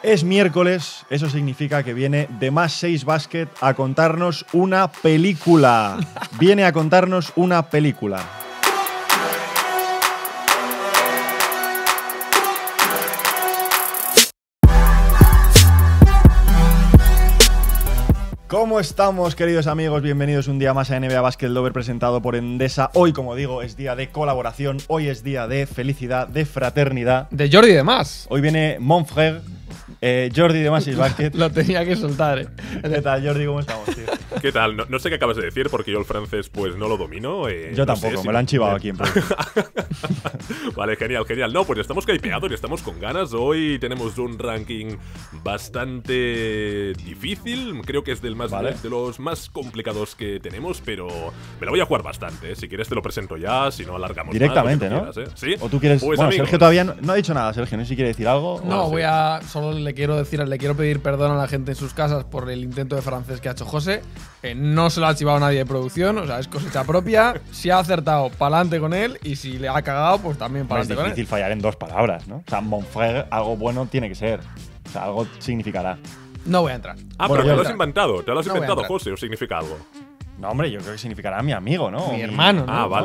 Es miércoles, eso significa que viene de Más 6 Basket a contarnos una película. Viene a contarnos una película. ¿Cómo estamos, queridos amigos? Bienvenidos un día más a NBA Basket Lover, presentado por Endesa. Hoy, como digo, es día de colaboración, hoy es día de felicidad, de fraternidad. De Jordi y demás. Hoy viene mon frère, Jordi de Más 6 Basket. Lo tenía que soltar, ¿Qué tal, Jordi? ¿Cómo estamos, tío? ¿Qué tal? No sé qué acabas de decir porque yo el francés pues no lo domino. Yo tampoco, me lo han chivado aquí en plan. Vale, genial, genial. No, pues estamos hypeados y estamos con ganas. Hoy tenemos un ranking bastante difícil. Creo que es de los más complicados que tenemos, pero me lo voy a jugar bastante. Si quieres te lo presento ya, si no alargamos directamente, más, ¿no? ¿Sí? ¿O tú quieres? Pues, bueno, amigos, Sergio todavía no ha dicho nada, Sergio. No sé si quiere decir algo. No, solo le quiero pedir perdón a la gente en sus casas por el intento de francés que ha hecho José. No se lo ha archivado nadie de producción, o sea, es cosecha propia. Si ha acertado, pa'lante con él, y si le ha cagado, pues también pa'lante con él. Es difícil fallar en dos palabras, ¿no? O sea, mon frère, algo bueno tiene que ser. O sea, algo significará. No voy a entrar. Pero te lo has inventado. ¿Te lo has inventado, José, o significa algo? No, hombre, yo creo que significará mi amigo, ¿no? Mi hermano, ¿no? Vale.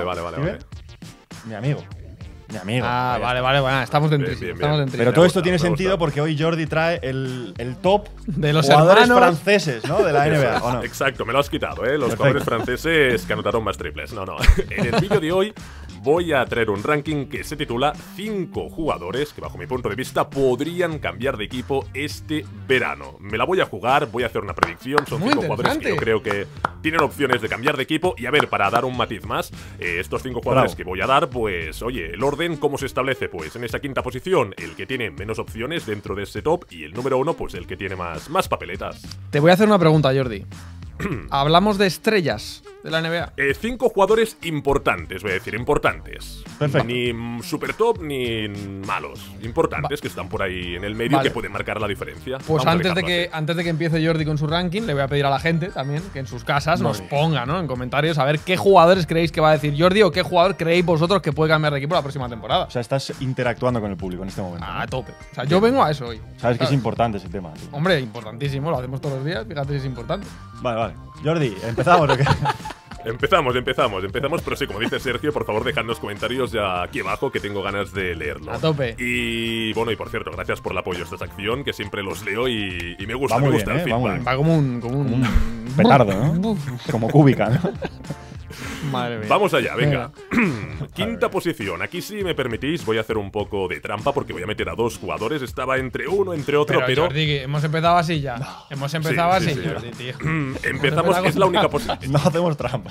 Mi amigo. Mi amigo. Vale, bueno, estamos dentro. Pero todo esto tiene sentido porque hoy Jordi trae el top de los jugadores hermanos franceses, ¿no? De la NBA, ¿o no? Exacto, me lo has quitado, ¿eh? Los Perfecto. jugadores franceses que anotaron más triples. No. En el vídeo de hoy voy a traer un ranking que se titula 5 jugadores que bajo mi punto de vista podrían cambiar de equipo este verano. Me la voy a jugar, voy a hacer una predicción. Son 5 jugadores que yo creo que tienen opciones de cambiar de equipo. Y a ver, para dar un matiz más, estos 5 jugadores que voy a dar, pues oye, el orden, ¿cómo se establece? Pues en esa quinta posición, el que tiene menos opciones dentro de ese top, y el número 1, pues el que tiene más papeletas. Te voy a hacer una pregunta, Jordi. ¿Hablamos de estrellas de la NBA? 5 jugadores importantes, voy a decir, importantes. Perfecto. Ni super top ni malos. Importantes que están por ahí en el medio, que pueden marcar la diferencia. Pues antes de que empiece Jordi con su ranking, le voy a pedir a la gente también que en sus casas nos ponga, ¿no? En comentarios a ver qué jugadores creéis que va a decir Jordi o qué jugador creéis vosotros que puede cambiar de equipo la próxima temporada. O sea, estás interactuando con el público en este momento. A tope. O sea, yo vengo a eso hoy. Sabes que es importante ese tema, tío. Hombre, importantísimo, lo hacemos todos los días, fíjate si es importante. Vale. Jordi, ¿empezamos o qué? Empezamos, pero sí, como dice Sergio, por favor dejad los comentarios ya aquí abajo que tengo ganas de leerlo. A tope. Y bueno, y por cierto, gracias por el apoyo a esta sección, que siempre los leo y me gusta, Va muy me gusta bien, el feedback. Va como un petardo, ¿no? Como cúbica, ¿no? Madre mía. Vamos allá, venga. Quinta posición. Aquí, si me permitís, voy a hacer un poco de trampa porque voy a meter a 2 jugadores. Estaba entre uno, entre otro, pero Jordi, hemos empezado así ya. Hemos empezado así, sí. Jordi, tío. Empezamos, es la única posición. No hacemos trampa.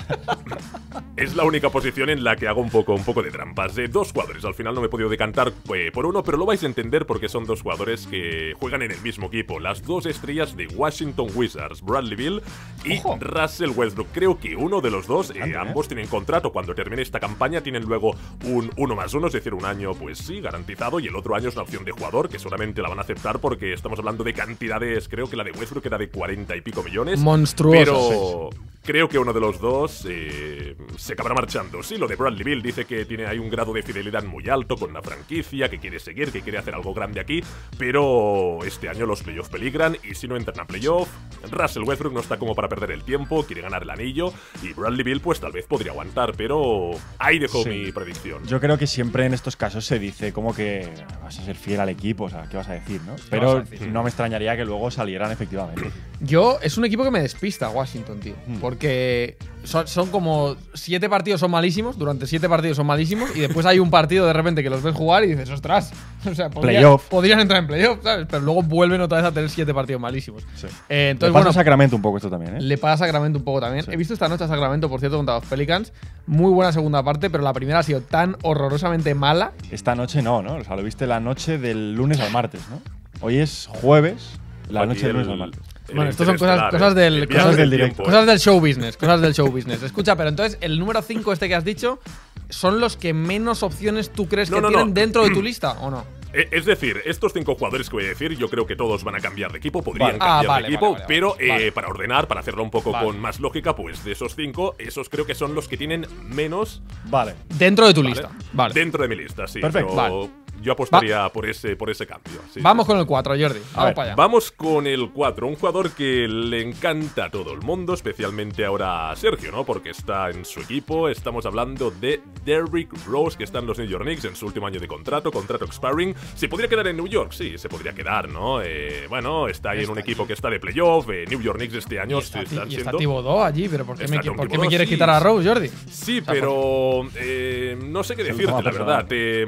Es la única posición en la que hago un poco de trampas. 2 jugadores. Al final no me he podido decantar por uno, pero lo vais a entender porque son 2 jugadores que juegan en el mismo equipo. Las 2 estrellas de Washington Wizards, Bradley Beal y Russell Westbrook. Creo que uno de los dos, ambos tienen contrato. Cuando termine esta campaña tienen luego un 1+1, es decir, un año, pues sí, garantizado. Y el otro año es una opción de jugador que solamente la van a aceptar porque estamos hablando de cantidades. Creo que la de Westbrook era de 40 y pico millones. Monstruoso. Pero creo que uno de los dos se acabará marchando. Sí, lo de Bradley Beal dice que tiene ahí un grado de fidelidad muy alto con la franquicia, que quiere seguir, que quiere hacer algo grande aquí, pero este año los playoffs peligran y si no entran a playoff, Russell Westbrook no está como para perder el tiempo, quiere ganar el anillo y Bradley Beal pues tal vez podría aguantar, pero ahí dejo mi predicción. Yo creo que siempre en estos casos se dice como que vas a ser fiel al equipo, o sea, ¿qué vas a decir, no? Pero no me extrañaría que luego salieran efectivamente. Es un equipo que me despista, Washington, tío. Porque son como 7 partidos son malísimos, durante 7 partidos son malísimos, y después hay un partido de repente que los ves jugar y dices, ostras, o sea, podrían entrar en playoff, ¿sabes? Pero luego vuelven otra vez a tener 7 partidos malísimos. Sí. Entonces, le pasa a Sacramento un poco esto también, ¿eh? Le pasa a Sacramento un poco también. Sí. He visto esta noche a Sacramento, por cierto, contra los Pelicans. Muy buena segunda parte, pero la primera ha sido tan horrorosamente mala. Esta noche no, ¿no? O sea, lo viste la noche del lunes al martes, ¿no? Hoy es jueves, la noche del lunes al martes. Bueno, esto son cosas del directo. Cosas del show business. Cosas del show business. Escucha, pero entonces, el número 5 este que has dicho, ¿son los que menos opciones tú crees que tienen dentro de tu lista o no? Es decir, estos 5 jugadores que voy a decir, yo creo que todos van a cambiar de equipo, podrían cambiar de equipo, pero para ordenar, para hacerlo un poco con más lógica, pues de esos 5, esos creo que son los que tienen menos. Dentro de tu lista. Dentro de mi lista, sí. Perfecto. Pero Yo apostaría por ese cambio. Sí, vamos con el 4, Jordi. Vamos para allá. Vamos con el 4. Un jugador que le encanta a todo el mundo, especialmente ahora a Sergio, ¿no? Porque está en su equipo. Estamos hablando de Derrick Rose, que está en los New York Knicks en su último año de contrato expiring. ¿Se podría quedar en New York? Sí, se podría quedar, ¿no? Bueno, está ahí en un equipo que está de playoff. New York Knicks este año está Thibodeau allí, pero ¿por qué me quieres sí, quitar a Rose, Jordi? Sí, pero no sé qué decirte, la verdad.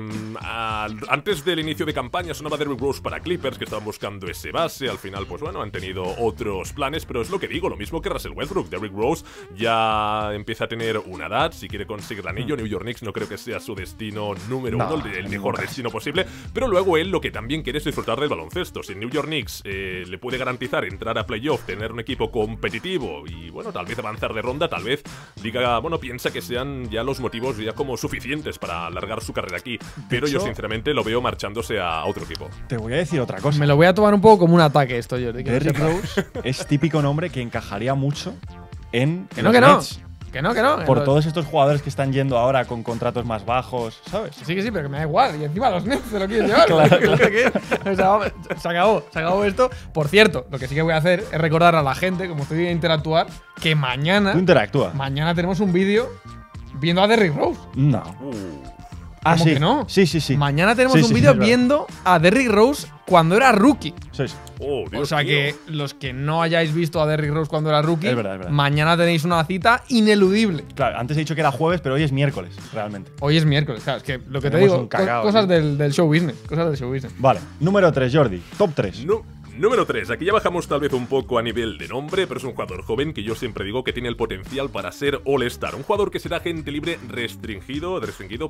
Antes del inicio de campaña sonaba Derrick Rose para Clippers, que estaban buscando ese base. Al final, pues bueno, han tenido otros planes, pero es lo que digo, lo mismo que Russell Westbrook. Derrick Rose ya empieza a tener una edad. Si quiere conseguir el anillo, New York Knicks no creo que sea su destino número uno, el mejor destino posible. Pero luego él lo que también quiere es disfrutar del baloncesto. Si New York Knicks le puede garantizar entrar a playoff, tener un equipo competitivo y, bueno, tal vez avanzar de ronda, tal vez diga, bueno, piensa que sean ya los motivos ya como suficientes para alargar su carrera aquí. Pero yo sinceramente lo veo marchándose a otro equipo. Te voy a decir otra cosa. Me lo voy a tomar un poco como un ataque esto, Jordi. Derrick Rose es típico nombre que encajaría mucho en los Nets. Que no. Por todos estos jugadores que están yendo ahora con contratos más bajos, ¿sabes? Sí, pero que me da igual. Y encima los Nets se lo quieren llevar. Claro. Se acabó esto. Por cierto, lo que sí que voy a hacer es recordar a la gente, como estoy a interactuar, que mañana… Tú interactúa. Mañana tenemos un vídeo viendo a Derrick Rose. No. ¿Cómo que no? Sí. Mañana tenemos un vídeo viendo a Derrick Rose cuando era rookie. Sí. Oh, Dios, o sea que los que no hayáis visto a Derrick Rose cuando era rookie, es verdad. Mañana tenéis una cita ineludible. Claro, antes he dicho que era jueves, pero hoy es miércoles, realmente. Hoy es miércoles, claro. Es que lo que te digo, cosas del show business. Cosas del show business. Vale, número 3, Jordi. Top 3. Número 3, aquí ya bajamos tal vez un poco a nivel de nombre, pero es un jugador joven que yo siempre digo que tiene el potencial para ser All-Star. Un jugador que será agente libre restringido,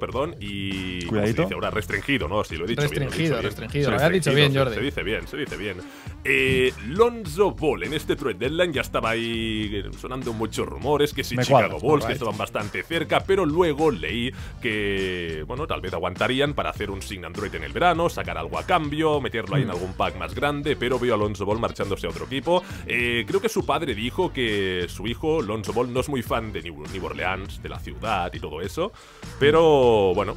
y… Cuidadito. ¿Cómo se dice ahora? Restringido, ¿no? Si lo he dicho restringido, bien. Lo habías dicho bien, Jordi. Se dice bien. Lonzo Ball, en este trade deadline ya estaba ahí sonando muchos rumores, que sí, Chicago Bulls, que estaban bastante cerca, pero luego leí que, bueno, tal vez aguantarían para hacer un sign and trade en el verano, sacar algo a cambio, meterlo ahí en algún pack más grande, pero veo a Lonzo Ball marchándose a otro equipo. Creo que su padre dijo que su hijo, Lonzo Ball, no es muy fan de New Orleans, de la ciudad y todo eso, pero bueno…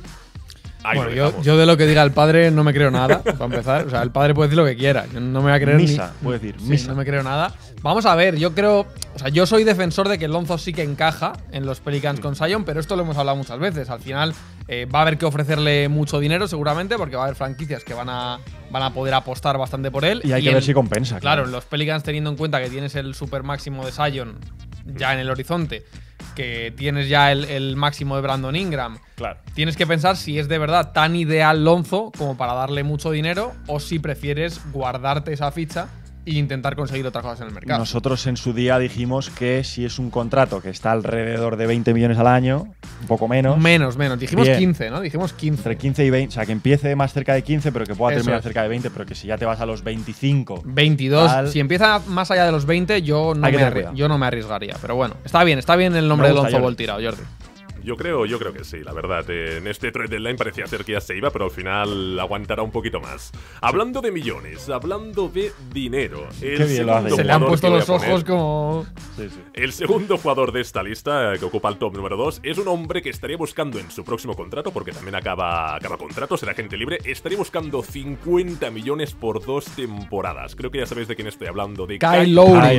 yo de lo que diga el padre no me creo nada, para empezar. O sea, el padre puede decir lo que quiera. Yo no me voy a creer puede decir, misa. No me creo nada. Vamos a ver, yo creo… O sea, yo soy defensor de que Lonzo sí que encaja en los Pelicans con Zion, pero esto lo hemos hablado muchas veces. Al final va a haber que ofrecerle mucho dinero seguramente, porque va a haber franquicias que van a poder apostar bastante por él. Y hay que ver si compensa. Claro, los Pelicans, teniendo en cuenta que tienes el super máximo de Zion ya en el horizonte, que tienes ya el máximo de Brandon Ingram. Claro. Tienes que pensar si es de verdad tan ideal Lonzo como para darle mucho dinero, o si prefieres guardarte esa ficha e intentar conseguir otras cosas en el mercado. Nosotros en su día dijimos que si es un contrato que está alrededor de 20 millones al año, un poco menos. Menos. Dijimos bien. 15, ¿no? Dijimos 15. Entre 15 y 20. O sea, que empiece más cerca de 15, pero que pueda terminar cerca de 20, pero que si ya te vas a los 25. 22. Si empieza más allá de los 20, yo no me arriesgaría. Pero bueno, está bien el nombre de Lonzo Ball tirado, Jordi. Yo creo que sí, la verdad. En este trade deadline parecía ser que ya se iba, pero al final aguantará un poquito más. Hablando de millones, hablando de dinero. Se le han puesto los ojos como… El segundo jugador de esta lista, que ocupa el top número 2, es un hombre que estaría buscando en su próximo contrato, porque también acaba contrato, será agente libre, estaría buscando 50 millones por 2 temporadas. Creo que ya sabéis de quién estoy hablando, de Kyle Lowry.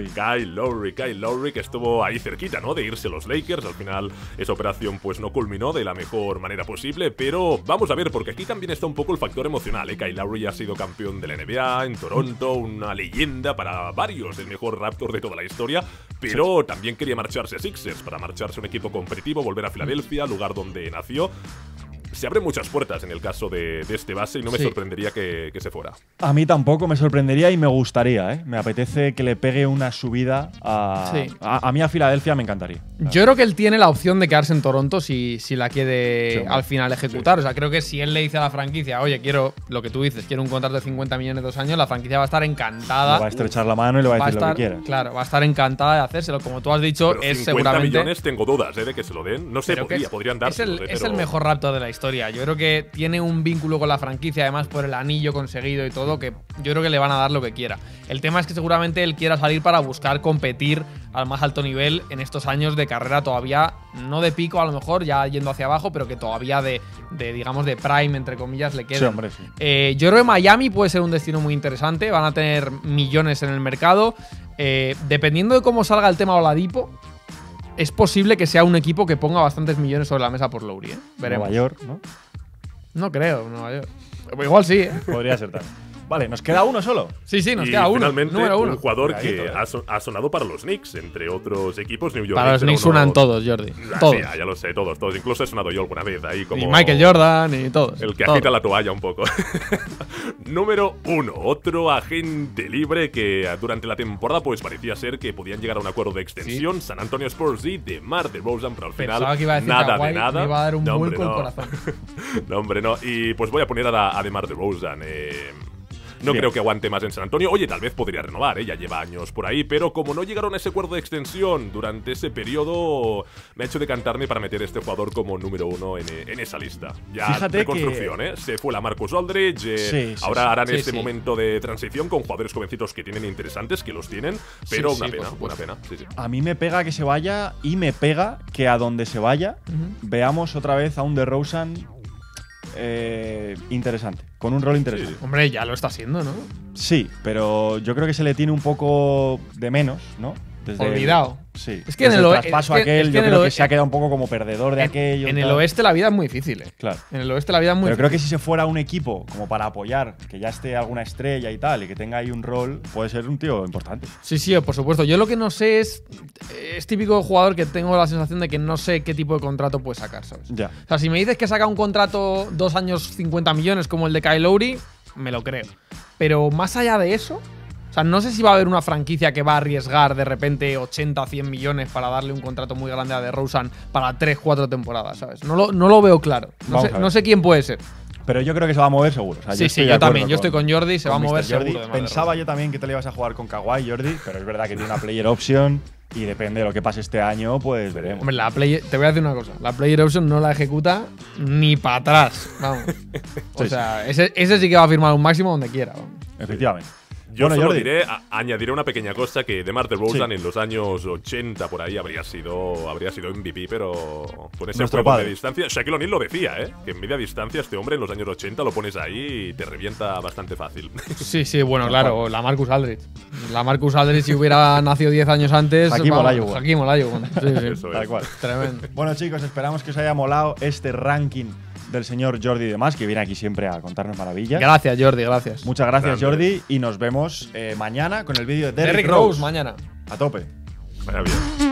Kyle Lowry, que estuvo ahí cerquita, ¿no? De irse a los Lakers. Al final eso operación pues no culminó de la mejor manera posible, pero vamos a ver, porque aquí también está un poco el factor emocional, ¿eh? Kyle Lowry ha sido campeón de la NBA en Toronto, una leyenda para varios, el mejor Raptor de toda la historia, pero también quería marcharse a Sixers, para marcharse a un equipo competitivo, volver a Filadelfia, lugar donde nació. Se abren muchas puertas en el caso de este base y no me sorprendería que se fuera. A mí tampoco me sorprendería y me gustaría, ¿eh? Me apetece que le pegue una subida a mí a Filadelfia me encantaría. Yo creo que él tiene la opción de quedarse en Toronto si la quiere al final ejecutar. O sea, creo que si él le dice a la franquicia, oye, quiero lo que tú dices, quiero un contrato de 50 millones de 2 años, la franquicia va a estar encantada. Le va a estrechar la mano y le va a decir lo que quiera. Claro, va a estar encantada de hacérselo. Como tú has dicho, pero es 50 seguramente… 50 millones tengo dudas de que se lo den. No sé, podrían dárselo. Es el mejor Raptor de la historia. historia. Yo creo que tiene un vínculo con la franquicia, además por el anillo conseguido y todo, que yo creo que le van a dar lo que quiera. El tema es que seguramente él quiera salir para buscar competir al más alto nivel en estos años de carrera todavía, no de pico a lo mejor, ya yendo hacia abajo, pero que todavía digamos, de prime, entre comillas, le queda. Sí, hombre, sí. Yo creo que Miami puede ser un destino muy interesante, van a tener millones en el mercado. Dependiendo de cómo salga el tema Oladipo, es posible que sea un equipo que ponga bastantes millones sobre la mesa por Lowry, ¿eh? Veremos. Nueva York, ¿no? No creo, Nueva York. Igual sí, ¿eh? Podría ser también. Vale, nos queda uno solo. Sí, nos y queda uno. Finalmente, Número uno. un jugador Cuidadito, que ha sonado para los Knicks, entre otros equipos. New York Para los Knicks suenan todos, Jordi. Todos. Sí, ya lo sé, todos. Incluso he sonado yo alguna vez ahí como. Y Michael Jordan y todos. El que todos. agita la toalla un poco. Número 1. Otro agente libre que durante la temporada pues parecía ser que podían llegar a un acuerdo de extensión. San Antonio Spurs y DeMar DeRozan, pero al final Pensaba que iba a decir nada Kawhi, de nada. me iba a dar un No, hombre, vuelco el no. corazón. No, hombre, no. Y pues voy a poner a DeMar DeRozan. No Bien. creo que aguante más en San Antonio. Oye, tal vez podría renovar, ya lleva años por ahí, pero como no llegaron a ese acuerdo de extensión durante ese periodo, me ha hecho decantarme para meter a este jugador como número 1 en esa lista. Ya Fíjate reconstrucción, Se fue la Marcus Aldridge, Sí, ahora harán Sí, este sí. momento de transición con jugadores jovencitos que tienen interesantes, que los tienen, pero Sí, una sí, pena, por una supuesto. pena. Sí, sí. A mí me pega que se vaya y me pega que a donde se vaya veamos otra vez a un DeRozan interesante, con un rol interesante. Hombre, ya lo está haciendo, ¿no? Sí, pero yo creo que se le tiene un poco de menos, ¿no? Olvidado. Sí. Es que en Desde el el oe- traspaso es que- aquel, es que yo en el creo que oe- se ha quedado un poco como perdedor de aquello. y En el tal. oeste la vida es muy difícil, Claro. En el oeste la vida es muy Pero creo que difícil. si se fuera un equipo como para apoyar, que ya esté alguna estrella y tal, y que tenga ahí un rol, puede ser un tío importante. Sí, por supuesto. Yo lo que no sé es típico jugador que tengo la sensación de que no sé qué tipo de contrato puede sacar, ¿sabes? Ya. O sea, si me dices que saca un contrato 2 años 50 millones como el de Kyle Lowry, me lo creo. Pero más allá de eso, o sea, no sé si va a haber una franquicia que va a arriesgar de repente 80 o 100 millones para darle un contrato muy grande a DeRozan para 3-4 temporadas, ¿sabes? No lo veo claro. Vamos a ver. No sé quién puede ser. Pero yo creo que se va a mover seguro. O sea, Sí, estoy yo de acuerdo también. Yo estoy con Jordi, se va a con mover Mr. Jordi. seguro. de Pensaba Madrid. yo también que te le ibas a jugar con Kawhi, Jordi, pero es verdad que tiene una player option y depende de lo que pase este año, pues veremos. Hombre, te voy a decir una cosa. La player option no la ejecuta ni para atrás. Vamos. O Sí, sea, ese sí que va a firmar un máximo donde quiera. Vamos. Efectivamente. Yo Bueno, solo Jordi. añadiré una pequeña cosa, que DeMar DeRozan Sí. en los años 80 por ahí habría sido MVP, pero con ese Nuestro juego padre. de distancia. Shaquille O'Neal lo decía, que en media distancia este hombre en los años 80 lo pones ahí y te revienta bastante fácil. Sí, bueno, claro. La Marcus Aldridge. La Marcus Aldridge, si hubiera nacido 10 años antes. Hakim vamos, Olajuwon. Hakim Olajuwon. Sí. Eso Tal es. cual. Tremendo. Bueno, chicos, esperamos que os haya molado este ranking del señor Jordi de Mas, que viene aquí siempre a contarnos maravillas. Gracias, Jordi, gracias. Muchas gracias, Grande. Jordi, y nos vemos mañana con el vídeo de Derrick Derrick Rose Rose. mañana. A tope. Vaya bien.